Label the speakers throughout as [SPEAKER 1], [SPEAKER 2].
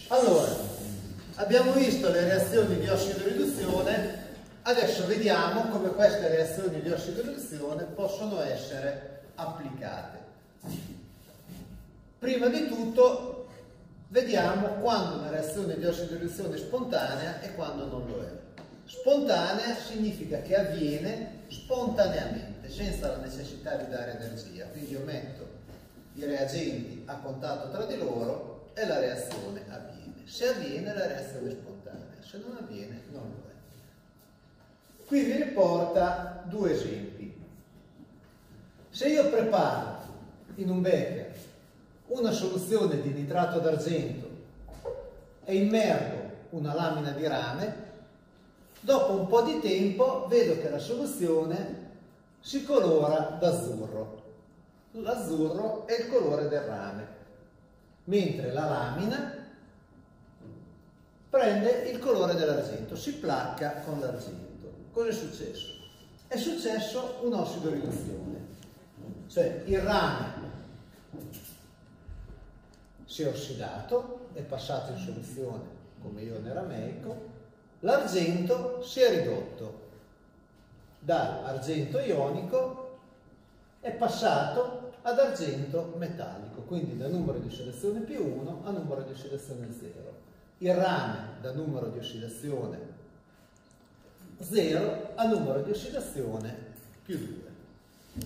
[SPEAKER 1] Allora, abbiamo visto le reazioni di ossidoriduzione, adesso vediamo come queste reazioni di ossidoriduzione possono essere applicate. Prima di tutto vediamo quando una reazione di ossidoriduzione è spontanea e quando non lo è. Spontanea significa che avviene spontaneamente, senza la necessità di dare energia, quindi io metto i reagenti a contatto tra di loro e la reazione avviene. Se avviene la reazione è spontanea, se non avviene non lo è. Qui vi riporta due esempi. Se io preparo in un becker una soluzione di nitrato d'argento e immergo una lamina di rame, dopo un po' di tempo vedo che la soluzione si colora d'azzurro. L'azzurro è il colore del rame, mentre la lamina prende il colore dell'argento, si placca con l'argento. Cosa è successo? È successo un'ossidoriduzione, cioè il rame si è ossidato, è passato in soluzione come ione rameico, l'argento si è ridotto, da argento ionico è passato ad argento metallico, quindi da numero di ossidazione più 1 a numero di ossidazione 0. Il rame da numero di ossidazione 0 a numero di ossidazione più 2.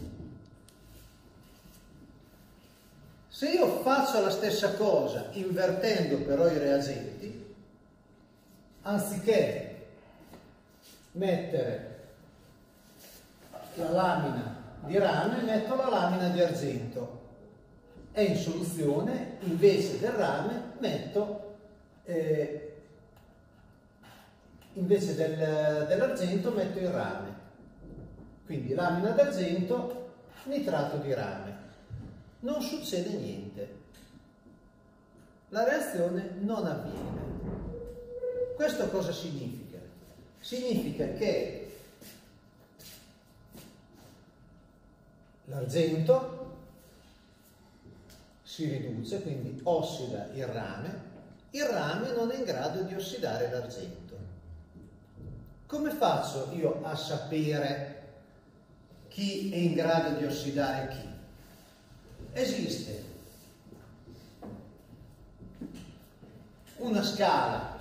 [SPEAKER 1] Se io faccio la stessa cosa invertendo però i reagenti, anziché mettere la lamina di rame, metto la lamina di argento e in soluzione invece del rame metto invece dell'argento metto il rame, quindi lamina d'argento, nitrato di rame. Non succede niente, la reazione non avviene. Questo cosa significa? Significa che l'argento si riduce, quindi ossida il rame non è in grado di ossidare l'argento. Come faccio io a sapere chi è in grado di ossidare chi? Esiste una scala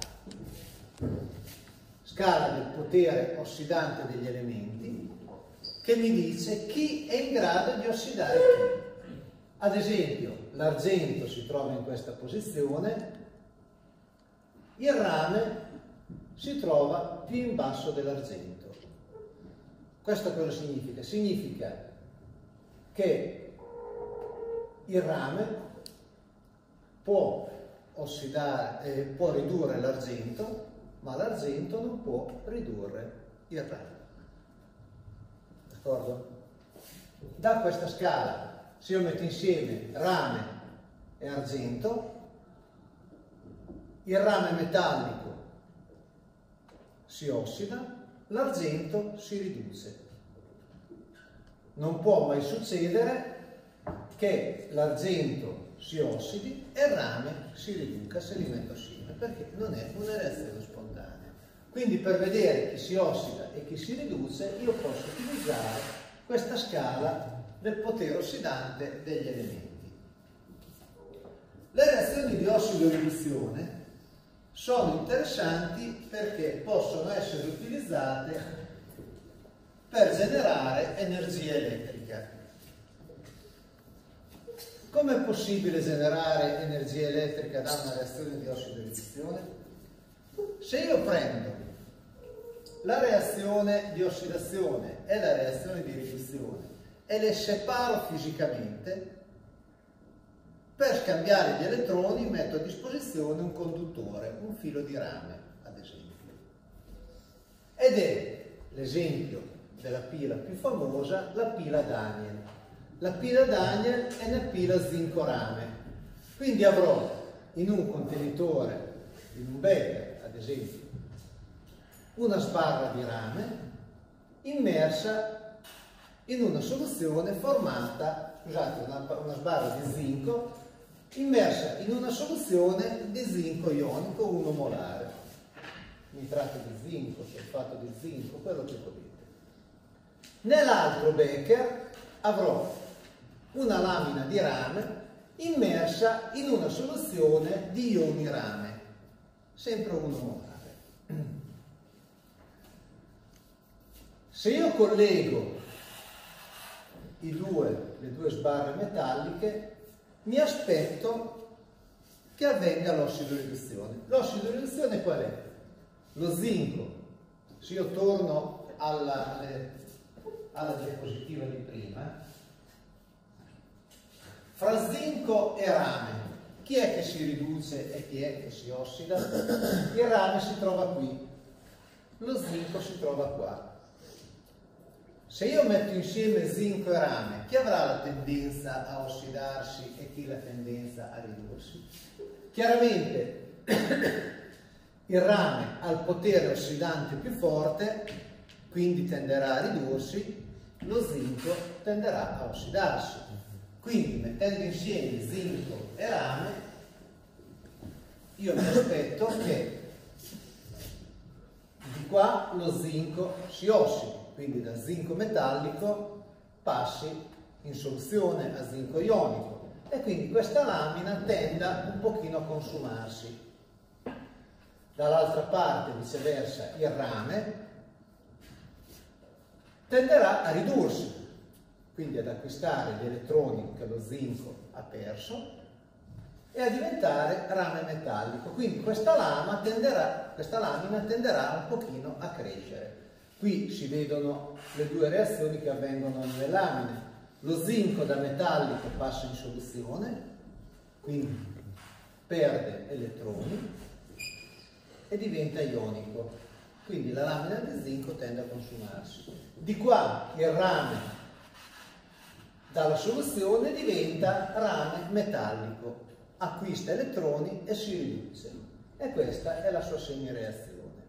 [SPEAKER 1] del potere ossidante degli elementi che mi dice chi è in grado di ossidare chi. Ad esempio, l'argento si trova in questa posizione, il rame si trova più in basso dell'argento. Questo cosa significa? Significa che il rame può ossidare, può ridurre l'argento, ma l'argento non può ridurre il rame. D'accordo? Da questa scala, se io metto insieme rame e argento, il rame metallico si ossida, l'argento si riduce. Non può mai succedere che l'argento si ossidi e il rame si riduca se li metto assieme, perché non è una reazione spontanea. Quindi per vedere chi si ossida e chi si riduce io posso utilizzare questa scala del potere ossidante degli elementi. Le reazioni di ossido-riduzione sono interessanti perché possono essere utilizzate per generare energia elettrica. Come è possibile generare energia elettrica da una reazione di ossido-riduzione? Se io prendo la reazione di ossidazione e la reazione di riduzione e le separo fisicamente, per scambiare gli elettroni metto a disposizione un conduttore, un filo di rame, ad esempio. Ed è l'esempio della pila più famosa, la pila Daniel. La pila Daniel è una pila zinco-rame. Quindi avrò in un contenitore, in un becker, ad esempio, una sbarra di rame immersa in una soluzione formata, scusate, una sbarra di zinco immersa in una soluzione di zinco ionico 1 molare, nitrato di zinco, solfato di zinco, quello che volete. Nell'altro becher avrò una lamina di rame immersa in una soluzione di ioni rame, sempre 1 molare. Se io collego le due sbarre metalliche, mi aspetto che avvenga l'ossidoriduzione. L'ossidoriduzione qual è? Lo zinco, se io torno alla diapositiva di prima, fra zinco e rame, chi è che si riduce e chi è che si ossida? Il rame si trova qui, lo zinco si trova qua. Se io metto insieme zinco e rame, chi avrà la tendenza a ossidarsi e chi la tendenza a ridursi? Chiaramente il rame ha il potere ossidante più forte, quindi tenderà a ridursi, lo zinco tenderà a ossidarsi. Quindi mettendo insieme zinco e rame, io mi aspetto che di qua lo zinco si ossidi, quindi da zinco metallico passi in soluzione a zinco ionico e quindi questa lamina tenda un pochino a consumarsi. Dall'altra parte, viceversa, il rame tenderà a ridursi, quindi ad acquistare gli elettroni che lo zinco ha perso e a diventare rame metallico. Quindi questa lamina tenderà un pochino a crescere. Qui si vedono le due reazioni che avvengono nelle lamine. Lo zinco da metallico passa in soluzione, quindi perde elettroni e diventa ionico. Quindi la lamina di zinco tende a consumarsi. Di qua il rame dalla soluzione diventa rame metallico, acquista elettroni e si riduce. E questa è la sua semireazione.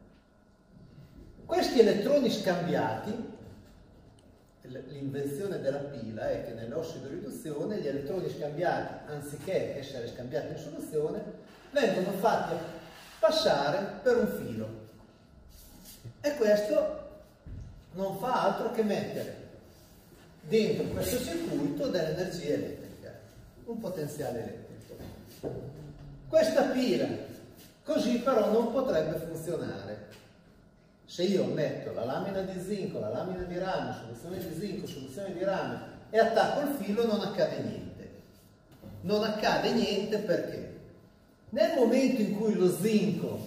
[SPEAKER 1] Questi elettroni scambiati, l'invenzione della pila è che nell'ossidoriduzione gli elettroni scambiati, anziché essere scambiati in soluzione, vengono fatti passare per un filo. E questo non fa altro che mettere dentro questo circuito dell'energia elettrica, un potenziale elettrico. Questa pila così però non potrebbe funzionare. Se io metto la lamina di zinco, la lamina di rame, soluzione di zinco, soluzione di rame e attacco il filo, non accade niente. Non accade niente perché nel momento in cui lo zinco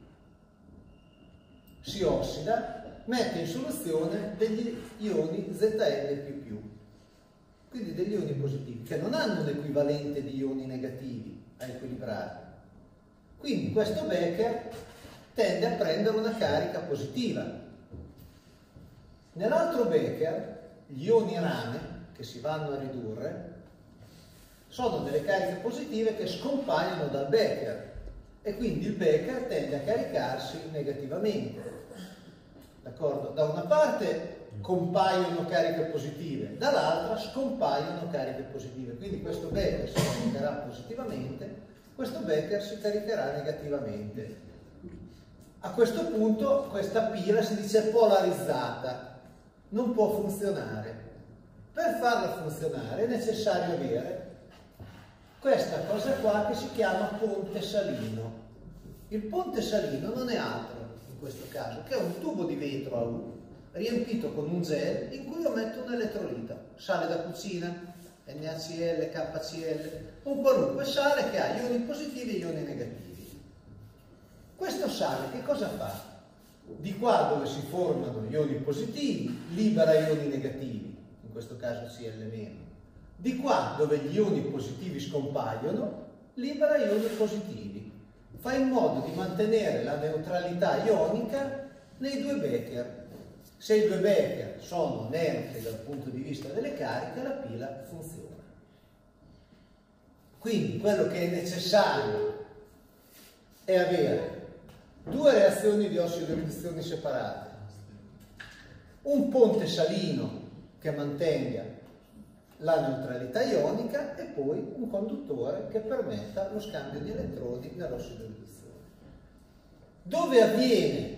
[SPEAKER 1] si ossida, mette in soluzione degli ioni Zl++, quindi degli ioni positivi, che non hanno un equivalente di ioni negativi a equilibrare. Quindi questo becher tende a prendere una carica positiva. Nell'altro becher, gli ioni rame, che si vanno a ridurre, sono delle cariche positive che scompaiono dal becher e quindi il becher tende a caricarsi negativamente. D'accordo? Da una parte compaiono cariche positive, dall'altra scompaiono cariche positive. Quindi questo becher si caricherà positivamente, questo becher si caricherà negativamente. A questo punto questa pila si dice polarizzata, non può funzionare. Per farla funzionare è necessario avere questa cosa qua che si chiama ponte salino. Il ponte salino non è altro, in questo caso, che è un tubo di vetro a U riempito con un gel in cui io metto un elettrolito, sale da cucina, NaCl, KCl, un qualunque sale che ha ioni positivi e ioni negativi. Questo sale che cosa fa? Di qua dove si formano ioni positivi libera ioni negativi, in questo caso Cl-. Di qua dove gli ioni positivi scompaiono libera ioni positivi. Fa in modo di mantenere la neutralità ionica nei due becher. Se i due becher sono neutri dal punto di vista delle cariche, la pila funziona. Quindi quello che è necessario è avere due reazioni di ossidoriduzione separate, un ponte salino che mantenga la neutralità ionica e poi un conduttore che permetta lo scambio di elettroni nell'ossidoriduzione. Dove avviene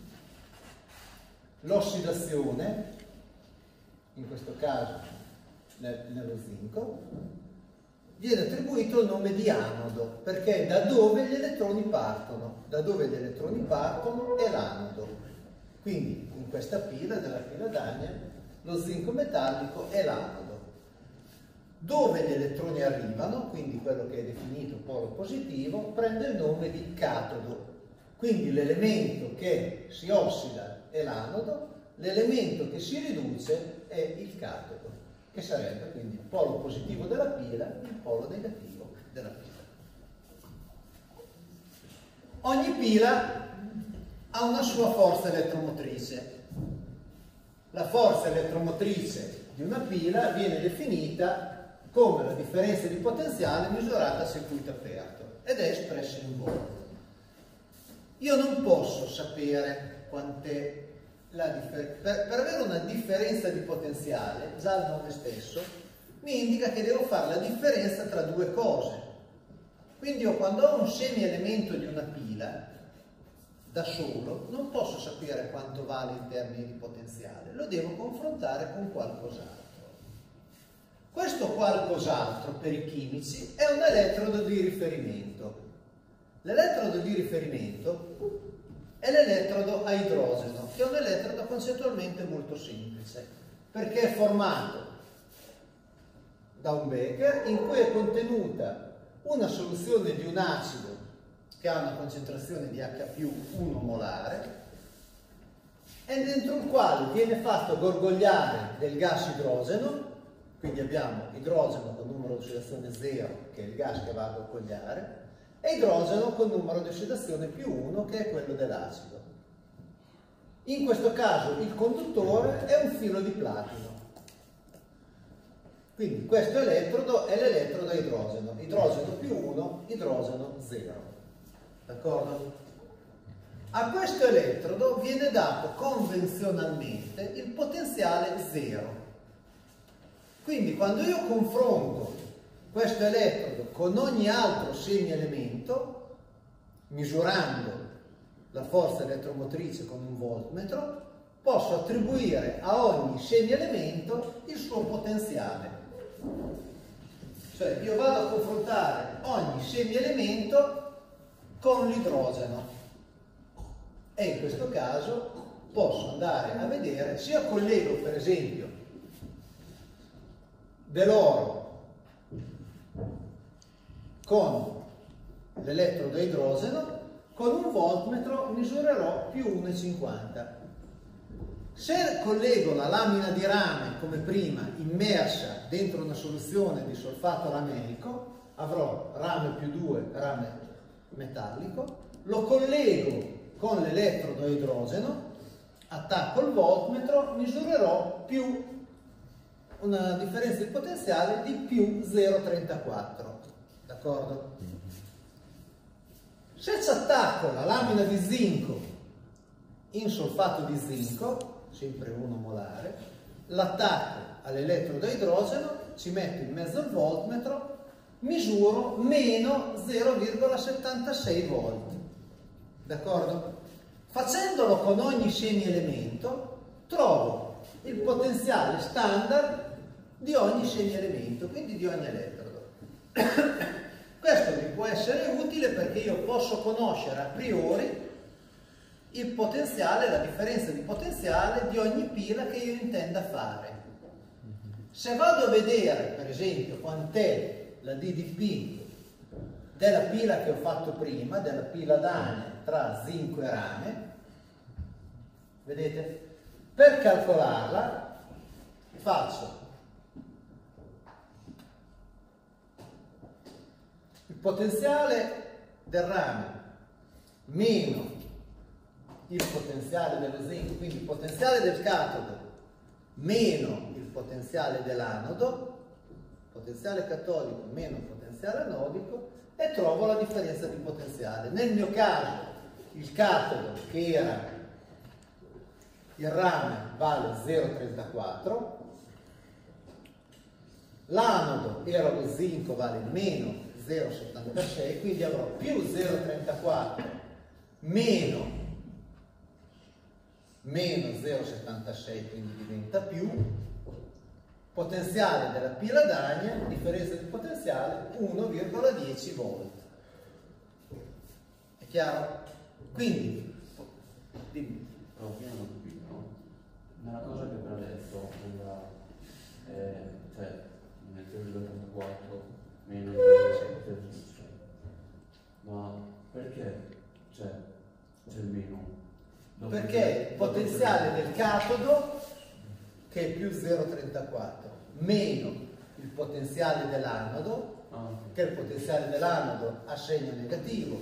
[SPEAKER 1] l'ossidazione, in questo caso nello zinco, viene attribuito il nome di anodo, perché è da dove gli elettroni partono. Da dove gli elettroni partono è l'anodo. Quindi in questa pila, nella pila d'Ania, lo zinco metallico è l'anodo. Dove gli elettroni arrivano, quindi quello che è definito polo positivo, prende il nome di catodo. Quindi l'elemento che si ossida è l'anodo, l'elemento che si riduce è il catodo, che sarebbe quindi il polo positivo della pila, il polo negativo della pila. Ogni pila ha una sua forza elettromotrice. La forza elettromotrice di una pila viene definita come la differenza di potenziale misurata a circuito aperto ed è espressa in volt. Io non posso sapere quant'è la differenza. Per avere una differenza di potenziale, già il nome stesso mi indica che devo fare la differenza tra due cose. Quindi io quando ho un semielemento di una pila, da solo, non posso sapere quanto vale in termini di potenziale, lo devo confrontare con qualcos'altro. Questo qualcos'altro per i chimici è un elettrodo di riferimento. L'elettrodo di riferimento è l'elettrodo a idrogeno, che è un elettrodo concettualmente molto semplice, perché è formato da un becher in cui è contenuta una soluzione di un acido che ha una concentrazione di H+1 molare e dentro il quale viene fatto gorgogliare del gas idrogeno. Quindi abbiamo idrogeno con numero di ossidazione 0, che è il gas che va a gorgogliare, e idrogeno con numero di ossidazione +1, che è quello dell'acido. In questo caso il conduttore è un filo di platino. Quindi questo elettrodo è l'elettrodo a idrogeno. Idrogeno +1, idrogeno 0. D'accordo? A questo elettrodo viene dato convenzionalmente il potenziale 0. Quindi quando io confronto questo elettrodo con ogni altro semielemento, misurando la forza elettromotrice con un voltmetro, posso attribuire a ogni semielemento il suo potenziale. Cioè io vado a confrontare ogni semielemento con l'idrogeno e in questo caso posso andare a vedere se io collego per esempio dell'oro con l'elettrodo a idrogeno, con un voltmetro misurerò +1,50. Se collego la lamina di rame come prima immersa dentro una soluzione di solfato rameico, avrò rame +2, rame metallico, lo collego con l'elettrodo a idrogeno, attacco il voltmetro, misurerò più una differenza di potenziale di +0,34. D'accordo? Se ci attacco la lamina di zinco in solfato di zinco, sempre 1 molare, l'attacco all'elettrodo a idrogeno, ci metto in mezzo al voltmetro, misuro meno 0,76 volt. D'accordo? Facendolo con ogni semielemento trovo il potenziale standard di ogni semielemento, quindi di ogni elettrodo. Questo mi può essere utile perché io posso conoscere a priori il potenziale, la differenza di potenziale di ogni pila che io intenda fare. Se vado a vedere, per esempio, quant'è la DDP della pila che ho fatto prima, della pila d'Ania tra zinco e rame, vedete? Per calcolarla faccio il potenziale del rame meno il potenziale dello zinco, quindi il potenziale del catodo meno il potenziale dell'anodo, potenziale catodico meno potenziale anodico, e trovo la differenza di potenziale. Nel mio caso il catodo, che era il rame, vale 0,34, l'anodo era lo zinco, vale meno 0,76, quindi avrò più 0,34 meno 0,76, quindi diventa più potenziale della pila d'Ania, differenza di potenziale 1,10 volt. È chiaro? Quindi, dimmi.
[SPEAKER 2] No, io non ho capito, no? Nella cosa che abbiamo detto, cioè nel 0,84 meno 0,7, ma perché c'è il meno?
[SPEAKER 1] Perché il potenziale del catodo, che è più 0,34, meno il potenziale dell'anodo, che il potenziale dell'anodo ha segno negativo.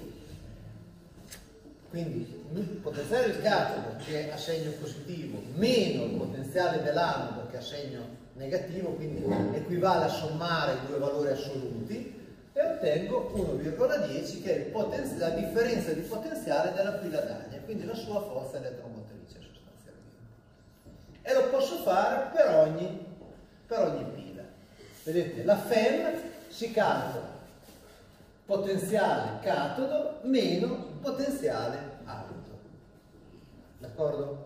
[SPEAKER 1] Quindi il potenziale del catodo, che ha segno positivo, meno il potenziale dell'anodo, che ha segno negativo, quindi equivale a sommare i due valori assoluti, e ottengo 1,10, che è la differenza di potenziale della pila d'Ania, quindi la sua forza elettromotrice sostanzialmente. E lo posso fare per ogni pila. Vedete, la FEM si calcola potenziale catodo meno potenziale anodo. D'accordo?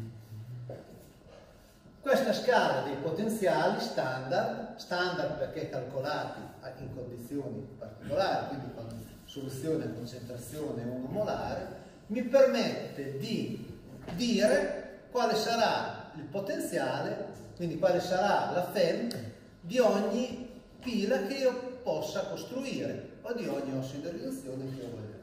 [SPEAKER 1] Questa scala dei potenziali standard perché calcolati in condizioni particolari, quindi con soluzione a concentrazione 1 molare, mi permette di dire quale sarà il potenziale, quindi quale sarà la FEM di ogni pila che io possa costruire o di ogni ossido di riduzione che io voglio.